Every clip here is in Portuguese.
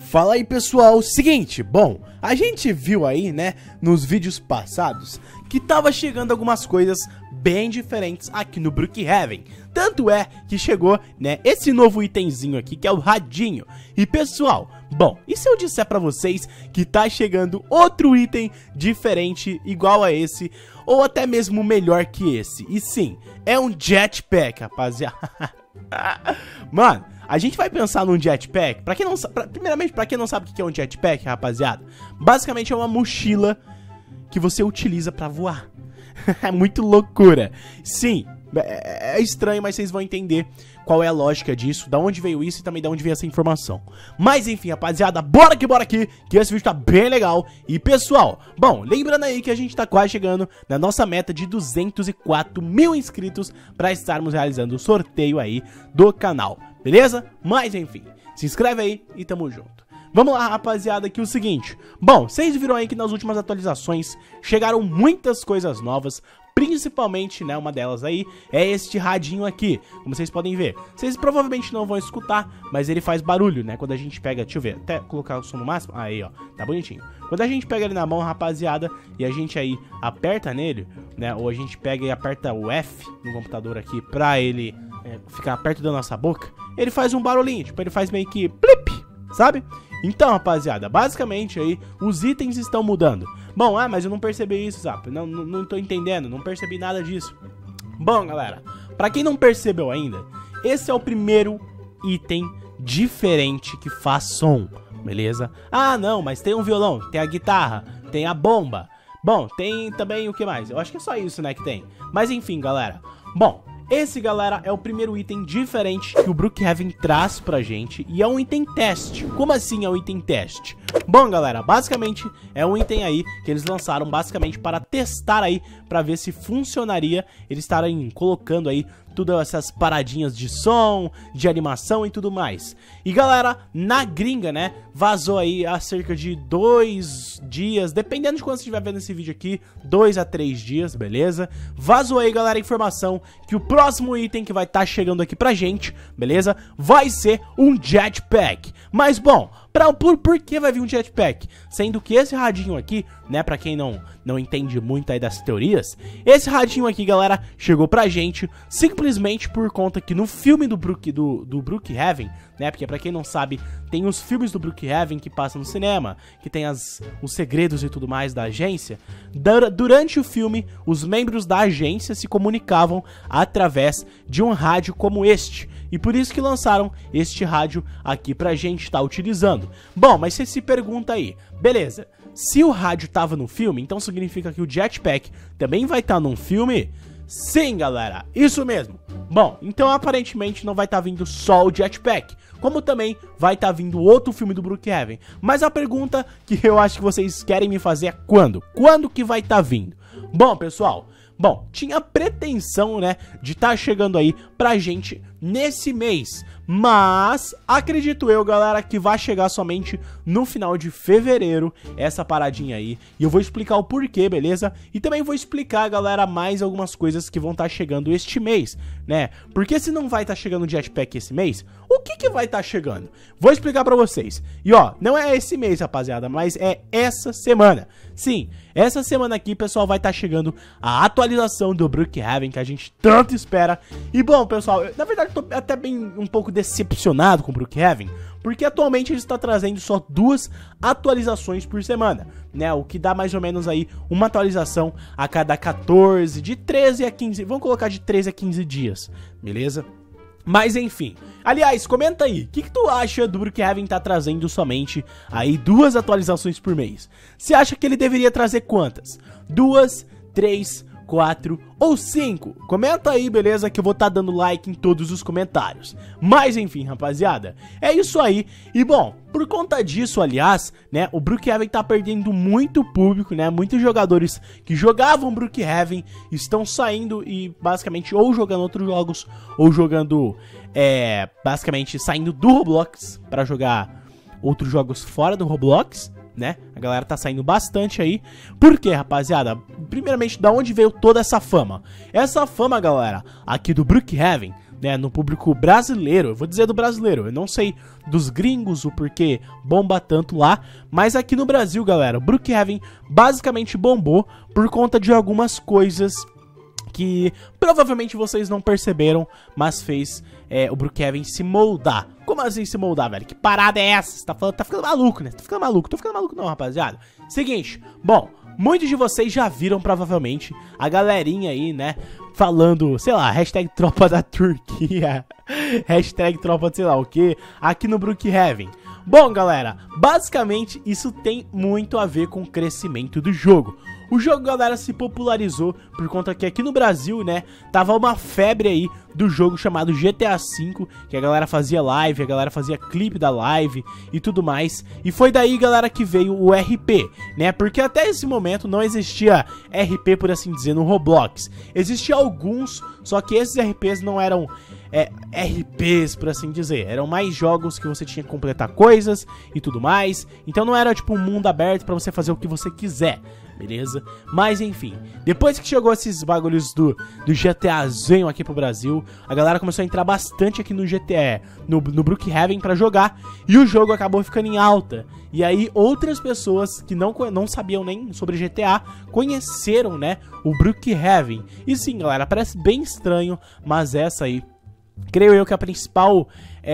Fala aí, pessoal, seguinte, bom, a gente viu aí, né, nos vídeos passados que tava chegando algumas coisas bem diferentes aqui no Brookhaven. Tanto é que chegou, né, esse novo itemzinho aqui, que é o radinho. E pessoal, bom, e se eu disser pra vocês que tá chegando outro item diferente, igual a esse, ou até mesmo melhor que esse? E sim, é um jetpack, rapaziada. Mano, a gente vai pensar num jetpack. Pra quem não sabe, primeiramente, pra quem não sabe o que é um jetpack, rapaziada, basicamente é uma mochila que você utiliza pra voar. É muito loucura. Sim, é estranho, mas vocês vão entender qual é a lógica disso, da onde veio isso e também da onde veio essa informação. Mas enfim, rapaziada, bora aqui, que esse vídeo tá bem legal. E pessoal, bom, lembrando aí que a gente tá quase chegando na nossa meta de 204 mil inscritos pra estarmos realizando o sorteio aí do canal, beleza? Mas enfim, se inscreve aí e tamo junto. Vamos lá, rapaziada, que é o seguinte. Bom, vocês viram aí que nas últimas atualizações chegaram muitas coisas novas. Principalmente, né, uma delas aí é este radinho aqui, como vocês podem ver. Vocês provavelmente não vão escutar, mas ele faz barulho, né, quando a gente pega, deixa eu ver, até colocar o som no máximo, aí ó, tá bonitinho. Quando a gente pega ele na mão, rapaziada, e a gente aí aperta nele, né, ou a gente pega e aperta o F no computador aqui pra ele ficar perto da nossa boca, ele faz um barulhinho, tipo, ele faz meio que plip, sabe? Então, rapaziada, basicamente aí os itens estão mudando. Bom, mas eu não percebi isso, Zap. Não tô entendendo, não percebi nada disso. Bom, galera, pra quem não percebeu ainda, esse é o primeiro item diferente que faz som, beleza? Ah, não, mas tem um violão, tem a guitarra, tem a bomba. Bom, tem também o que mais? Eu acho que é só isso, né, que tem. Mas enfim, galera. Bom, esse, galera, é o primeiro item diferente que o Brookhaven traz pra gente. E é um item teste. Como assim é um item teste? Bom, galera, basicamente é um item aí que eles lançaram basicamente para testar aí, pra ver se funcionaria eles estarem colocando aí todas essas paradinhas de som, de animação e tudo mais. E galera, na gringa, né, vazou aí há cerca de 2 dias, dependendo de quando você estiver vendo esse vídeo aqui, 2 a 3 dias, beleza? Vazou aí, galera, a informação que o próximo item que vai estar chegando aqui pra gente, beleza? Vai ser um jetpack. Mas bom, por que vai vir um jetpack? Sendo que esse radinho aqui, né, pra quem não entende muito aí das teorias, esse radinho aqui, galera, chegou pra gente simplesmente por conta que no filme do Brookhaven, né, porque pra quem não sabe, tem os filmes do Brookhaven que passam no cinema, que tem os segredos e tudo mais da agência. Durante o filme, os membros da agência se comunicavam através de um rádio como este. E por isso que lançaram este rádio aqui pra gente estar utilizando. Bom, mas você se pergunta aí, beleza, se o rádio tava no filme, então significa que o jetpack também vai estar num filme? Sim, galera, isso mesmo. Bom, então aparentemente não vai estar vindo só o jetpack, como também vai estar vindo outro filme do Brookhaven. Mas a pergunta que eu acho que vocês querem me fazer é quando? Quando que vai estar vindo? Bom, pessoal, tinha pretensão, né, de estar chegando aí pra gente nesse mês, mas acredito eu, galera, que vai chegar somente no final de fevereiro, essa paradinha aí, e eu vou explicar o porquê, beleza? E também vou explicar, galera, mais algumas coisas que vão estar chegando este mês, né? Porque se não vai estar chegando o jetpack esse mês, o que vai estar chegando? Vou explicar pra vocês. E ó, não é esse mês, rapaziada, mas é essa semana. Sim, essa semana aqui, pessoal, vai estar chegando a atualização do Brookhaven que a gente tanto espera. E bom, pessoal, na verdade tô até bem um pouco decepcionado com o Brookhaven, porque atualmente ele está trazendo só 2 atualizações por semana, né? O que dá mais ou menos aí uma atualização a cada 14, de 13 a 15, vamos colocar de 13 a 15 dias, beleza? Mas enfim, aliás, comenta aí, o que tu acha do Brookhaven tá trazendo somente aí 2 atualizações por mês? Você acha que ele deveria trazer quantas? 2, 3, 4 ou 5? Comenta aí, beleza, que eu vou estar dando like em todos os comentários. Mas enfim, rapaziada, é isso aí. E bom, por conta disso, aliás, né, o Brookhaven tá perdendo muito público, né? Muitos jogadores que jogavam Brookhaven estão saindo e basicamente ou jogando outros jogos ou jogando, basicamente saindo do Roblox para jogar outros jogos fora do Roblox, né? A galera tá saindo bastante aí. Por quê, rapaziada? Primeiramente, da onde veio toda essa fama? Essa fama, galera, aqui do Brookhaven né, no público brasileiro. Eu vou dizer do brasileiro, eu não sei dos gringos o porquê bomba tanto lá, mas aqui no Brasil, galera, o Brookhaven basicamente bombou por conta de algumas coisas que provavelmente vocês não perceberam, mas fez o Brookhaven se moldar. Como assim se moldar, velho? Que parada é essa? Você tá ficando maluco, né? Tá ficando maluco. Tô ficando maluco não, rapaziada. Seguinte, bom, muitos de vocês já viram provavelmente a galerinha aí, né, falando, sei lá, hashtag tropa da Turquia, hashtag tropa de sei lá o que, aqui no Brookhaven. Bom, galera, basicamente isso tem muito a ver com o crescimento do jogo. O jogo, galera, se popularizou por conta que aqui no Brasil, né, tava uma febre aí do jogo chamado GTA V, que a galera fazia live, a galera fazia clipe da live e tudo mais. E foi daí, galera, que veio o RP, né, porque até esse momento não existia RP, por assim dizer, no Roblox. Existia alguns, só que esses RPs não eram RPs, por assim dizer. Eram mais jogos que você tinha que completar coisas e tudo mais. Então não era tipo um mundo aberto pra você fazer o que você quiser, beleza? Mas enfim, depois que chegou esses bagulhos do GTAzinho aqui pro Brasil, a galera começou a entrar bastante aqui no GTA, no Brookhaven pra jogar, e o jogo acabou ficando em alta. E aí outras pessoas que não sabiam nem sobre GTA conheceram, né, o Brookhaven. E sim, galera, parece bem estranho, mas essa aí, creio eu que a principal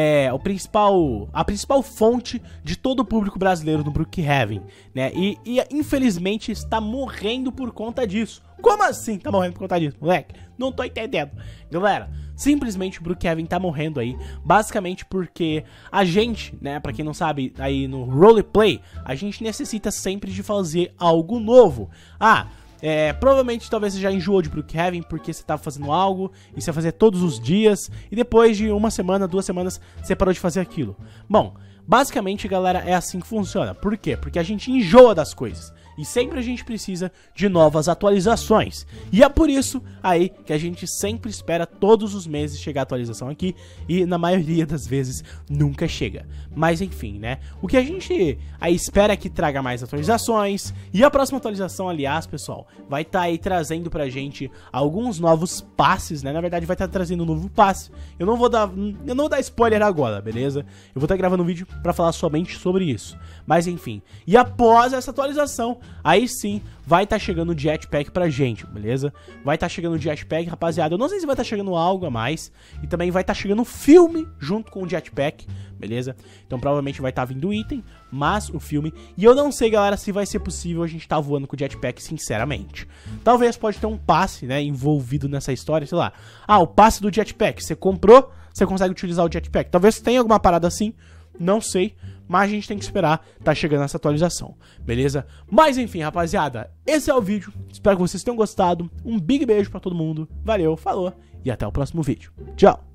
fonte de todo o público brasileiro no Brookhaven, né? E infelizmente está morrendo por conta disso. Como assim tá morrendo por conta disso, moleque? Não tô entendendo. Galera, simplesmente o Brookhaven tá morrendo aí, basicamente porque a gente, né, pra quem não sabe, aí no roleplay, a gente necessita sempre de fazer algo novo. Provavelmente talvez você já enjoou de Brookhaven porque você tava fazendo algo e você ia fazer todos os dias e depois de uma semana, 2 semanas você parou de fazer aquilo. Bom, basicamente, galera, é assim que funciona. Por quê? Porque a gente enjoa das coisas e sempre a gente precisa de novas atualizações. E é por isso aí que a gente sempre espera todos os meses chegar a atualização aqui e na maioria das vezes nunca chega. Mas enfim, né? O que a gente aí espera é que traga mais atualizações. E a próxima atualização, aliás, pessoal, vai estar aí trazendo pra gente alguns novos passes, né? Na verdade vai estar trazendo um novo passe. Eu não vou dar spoiler agora, beleza? Eu vou estar gravando um vídeo pra falar somente sobre isso. Mas enfim, e após essa atualização, aí sim vai estar chegando o Jetpack pra gente, beleza? Vai estar chegando o Jetpack, rapaziada. Eu não sei se vai estar chegando algo a mais. E também vai estar chegando um filme junto com o Jetpack, beleza? Então provavelmente vai estar vindo item, mas o filme. E eu não sei, galera, se vai ser possível a gente estar voando com o Jetpack, sinceramente. Talvez pode ter um passe, né, envolvido nessa história, sei lá. O passe do Jetpack, você comprou, você consegue utilizar o Jetpack. Talvez tenha alguma parada assim, não sei. Mas a gente tem que esperar, tá chegando essa atualização, beleza? Mas enfim, rapaziada, esse é o vídeo. Espero que vocês tenham gostado. Um big beijo pra todo mundo. Valeu, falou e até o próximo vídeo. Tchau!